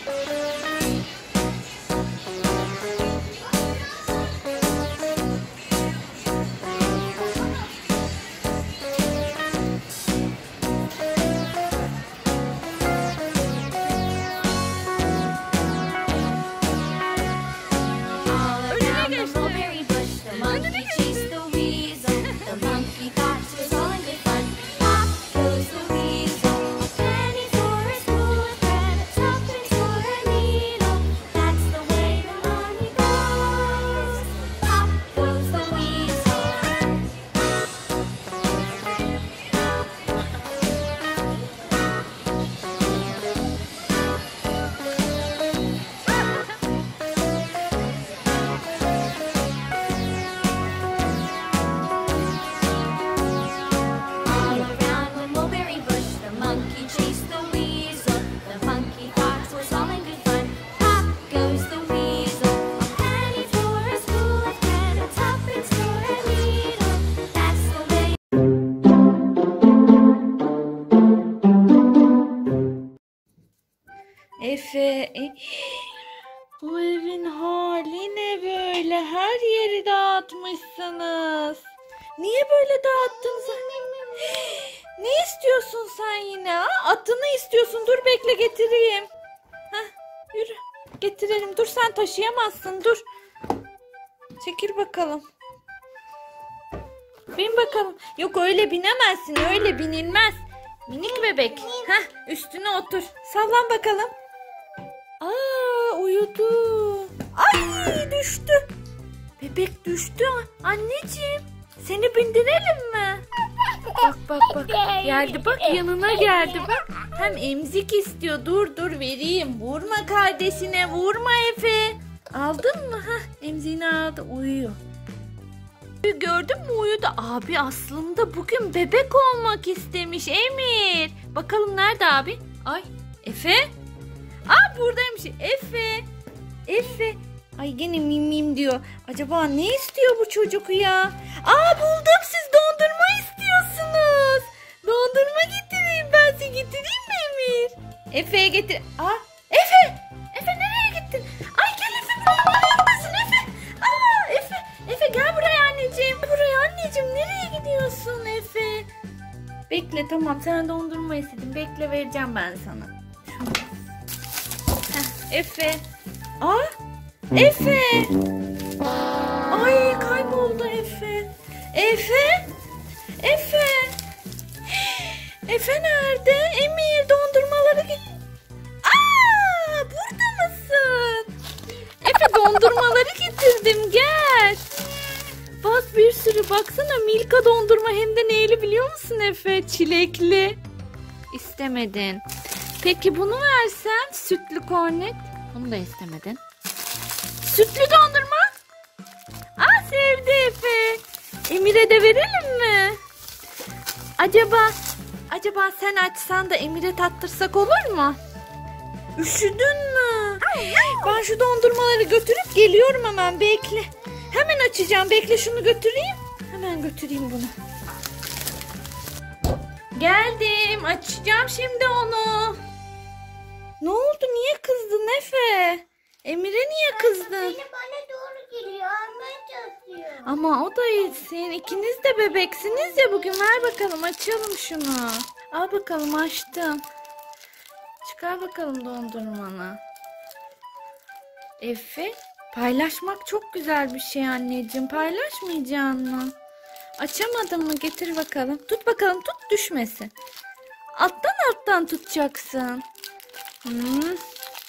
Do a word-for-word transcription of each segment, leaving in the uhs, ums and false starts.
Efe, e, bu evin hali ne böyle? Her yeri dağıtmışsınız. Niye böyle dağıttınız? Ne istiyorsun sen yine? Ha? Atını istiyorsun. Dur bekle getireyim. Heh, yürü. Getirelim. Dur sen taşıyamazsın. Dur. Çekil bakalım. Bin bakalım. Yok öyle binemezsin. Öyle binilmez. Minik bebek. Heh, üstüne otur. Sallan bakalım. Aa, uyudu. Ay, düştü. Bebek düştü. Anneciğim, seni bindirelim mi? Bak bak bak. Geldi bak, yanına geldi bak. Hem emzik istiyor. Dur dur vereyim. Vurma kardeşine, vurma Efe. Aldın mı? Heh, emziğini aldı. Uyuyor. Gördün mü, uyudu. Abi aslında bugün bebek olmak istemiş Emir. Bakalım nerede abi? Ay Efe. Aa, buradaymış. Efe. Efe. Ay gene mim mim diyor. Acaba ne istiyor bu çocuk ya? Aa, buldum, siz dondurma istiyorsunuz. Dondurma getireyim ben, size getireyim mi Emir? Efe'ye getir. Aa, Efe. Efe nereye gittin? Ay gel Efe, buraya yapmasın Efe. Aa, Efe. Efe gel buraya anneciğim. Buraya anneciğim, nereye gidiyorsun Efe? Bekle, tamam, sen dondurma istedin. Bekle, vereceğim ben sana. Heh, Efe. Aa, Efe. Ay kayboldu Efe. Efe. Efe. Efe nerede? Emir, dondurmaları git. Aa, burada mısın? Efe, dondurmaları getirdim, gel. Bak bir sürü, baksana, Milka dondurma, hem de neyli biliyor musun Efe? Çilekli. İstemedin. Peki bunu versem, sütlü kornet. Bunu da istemedin. Sütlü dondurma. Aa, sevdi Efe. Emir'e de verelim mi? Acaba acaba sen açsan da Emir'e tattırsak olur mu? Üşüdün mü? Ben şu dondurmaları götürüp geliyorum hemen, bekle. Hemen açacağım, bekle, şunu götüreyim. Hemen götüreyim bunu. Geldim, açacağım şimdi onu. Ne oldu, niye kızdın Efe? Emir'e niye kızdın? Beni bana doğru geliyor, almaya çalışıyor. Ama o da iyisin. İkiniz de bebeksiniz ya bugün. Ver bakalım, açalım şunu. Al bakalım, açtım. Çıkar bakalım dondurmanı. Efe, paylaşmak çok güzel bir şey anneciğim. Paylaşmayacaksın mı? Açamadın mı? Getir bakalım. Tut bakalım, tut, düşmesin. Alttan alttan tutacaksın. Hmm.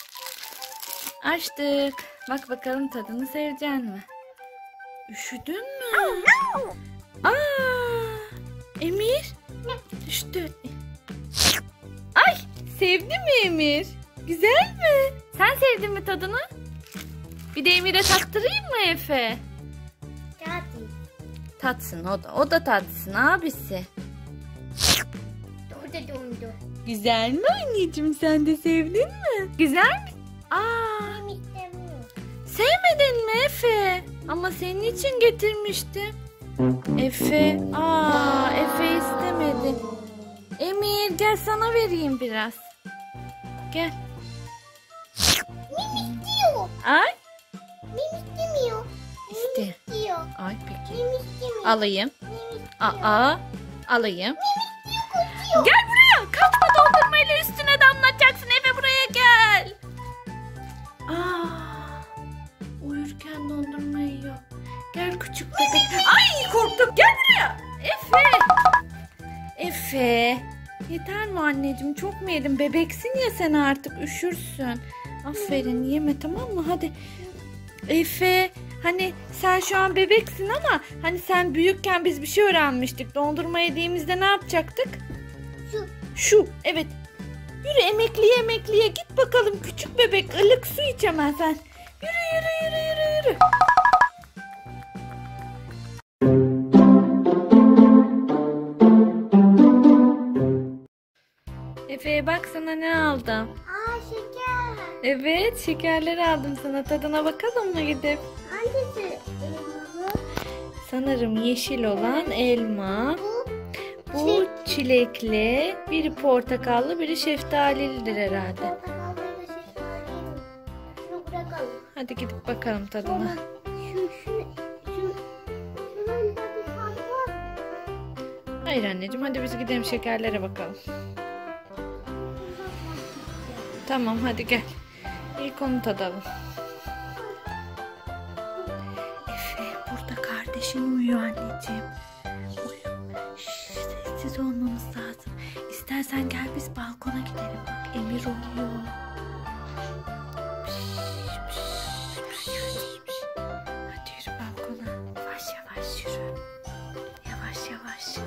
Açtık. Bak bakalım, tadını seveceksin mi? Üşüdün mü? Aa, Emir düştü. Ay, sevdi mi Emir? Güzel mi? Sen sevdin mi tadını? Bir de Emir'e tattırayım mı Efe? Hadi. Tatsın o da. O da tatsın abisi. Orada dondu. Güzel mi anneciğim? Sen de sevdin mi? Güzel mi? Aa, Ben istemiyorum. sevmedin mi Efe? Ama senin için getirmiştim. Efe. Aa, Efe istemedi. Emir, gel sana vereyim biraz. Gel. Mim istiyor. Ay. Mim istemiyor. İste. Mim istiyor. Ay peki. Mim istemiyor. Alayım. Mim istiyor. Aa. Alayım. Mim istiyor, kaçıyor. Gel buraya. Kaçma, dondurmayla üstüne damlatacaksın. Efe buraya gel. Aa. Uyurken dondurma yiyor. Gel küçük bebek. Ay korktum. Gel buraya. Efe. Efe. Yeter mi anneciğim? Çok mu yedin? Bebeksin ya sen artık. Üşürsün. Aferin, yeme tamam mı? Hadi. Efe. Hani sen şu an bebeksin ama hani sen büyükken biz bir şey öğrenmiştik. Dondurma yediğimizde ne yapacaktık? Şu. Şu. Evet. Yürü emekliye emekliye git bakalım küçük bebek. Ilık su içemezsen. Yürü yürü yürü yürü yürü. Efe bak sana ne aldım. Aa, şeker. Evet şekerleri aldım sana. Tadına bakalım mı gidip? Hangisi elmalı? Sanırım yeşil olan elma. Bu Bu çilekli, biri portakallı, biri şeftalilidir herhalde. portakallıyla şeftali. Şunu bırakalım. Hadi gidip bakalım tadına. Sonra şu şu şu şunun da bir tadı var. Hayır anneciğim, hadi biz gidelim şekerlere bakalım. Tamam hadi gel. İlk onu tadalım. Efe burada kardeşin uyuyor anneciğim. Uyu. Şşş, sessiz olmamız lazım. İstersen gel biz balkona gidelim. Bak Emir uyuyor. Hadi yürü balkona. Yavaş yavaş yürü. Yavaş yavaş.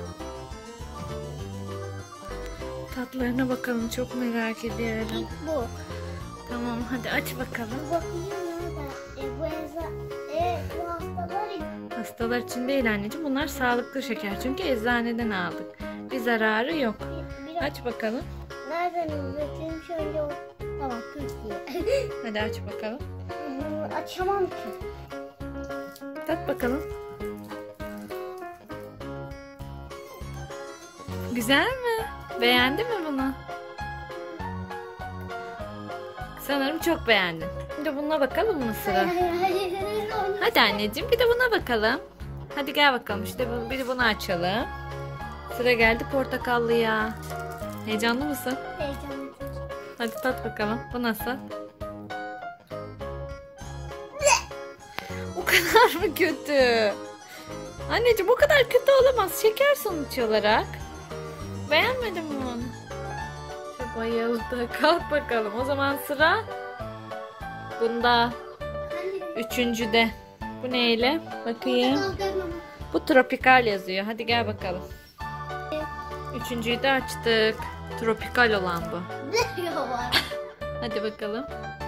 Tatlarına bakalım, çok merak ediyorum. İlk bu. Tamam hadi aç bakalım. Bakayım nerede? E, bu eza, e, bu hastalar Hastalar için değil anneciğim, bunlar sağlıklı şeker çünkü eczaneden aldık. Bir zararı yok. biraz Aç bakalım. nereden üretilmiş önce o. Tamam, Türkiye. Hadi aç bakalım. Hmm, açamam ki. Tat bakalım. Güzel mi? Beğendin mi bunu? Sanırım çok beğendin. Şimdi buna bakalım mı sıra? Hadi anneciğim bir de buna bakalım. Hadi gel bakalım, işte bu- bir de bunu açalım. Sıra geldi portakallıya. Heyecanlı mısın? Heyecanlı. Hadi tat bakalım. Bu nasıl? O kadar mı kötü? Anneciğim o kadar kötü olamaz. Şeker sonuç olarak. Beğenmedin mi onu? İşte bayıldı. Kalk bakalım. O zaman sıra bunda. Üçüncüde. Bu neyle? Bakayım. Bu tropikal yazıyor. Hadi gel bakalım. Üçüncüyü de açtık. Tropikal olan bu. Ne var? Hadi bakalım.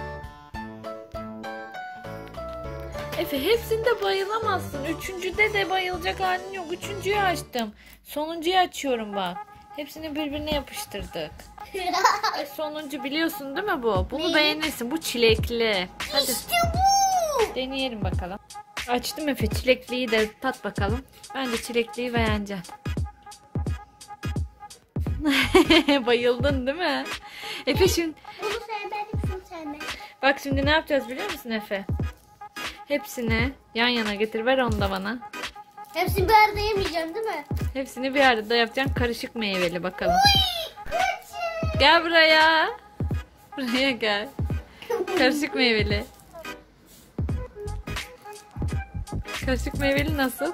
Efe hepsinde bayılamazsın. Üçüncüde de bayılacak halin yok. Üçüncüyü açtım. Sonuncuyu açıyorum bak. Hepsini birbirine yapıştırdık. E, sonuncu biliyorsun değil mi bu? Bunu Neyi? beğenirsin. Bu çilekli. Hadi İşte bu. deneyelim bakalım. Açtım Efe. Çilekliyi de tat bakalım. Bence çilekliyi beğeneceksin. Bayıldın değil mi? Efe şimdi... Bunu sevmedim, şunu sevmedim. Bak şimdi ne yapacağız biliyor musun Efe? Hepsini yan yana getir, ver onu da bana. Hepsini bir arada yemeyeceğim değil mi? Hepsini bir arada yapacaksın, karışık meyveli bakalım. Gel buraya. Buraya gel. Karışık meyveli. Karışık meyveli nasıl?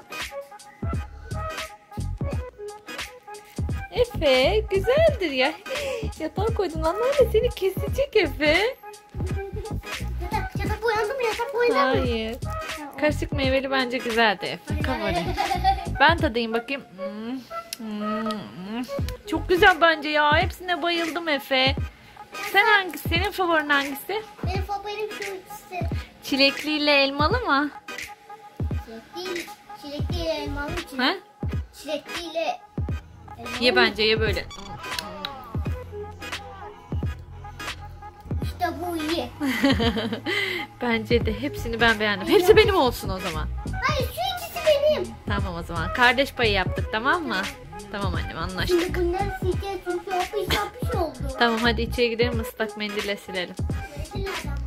Efe güzeldir ya. Yatağa koydun, anlar da seni kesecek Efe. Yatak, yatak boyandı mı? Yatak boyandı mı? Hayır. Karışık meyveli bence güzeldi Efe. Kabul et. Ben tadayım bakayım. Hmm, hmm, hmm. Çok güzel bence ya. Hepsine bayıldım Efe. Sen hangisi? Senin favorin hangisi? Benim favorim şu ikisi. Çilekliyle elmalı mı? Çilekli, çilekli elmalı çilek. Ha? Çilekliyle elmalı. Ye bence, ye böyle. İşte bu iyi. Bence de hepsini ben beğendim. Hepsi benim olsun o zaman. Hayır, şu ikisi benim. Tamam o zaman. Kardeş payı yaptık, tamam mı? Tamam annem, anlaştık. Şimdi bunları sileceğiz çünkü yapış yapış oldu. Tamam hadi içeri gidelim, ıslak mendille silelim. Nereden?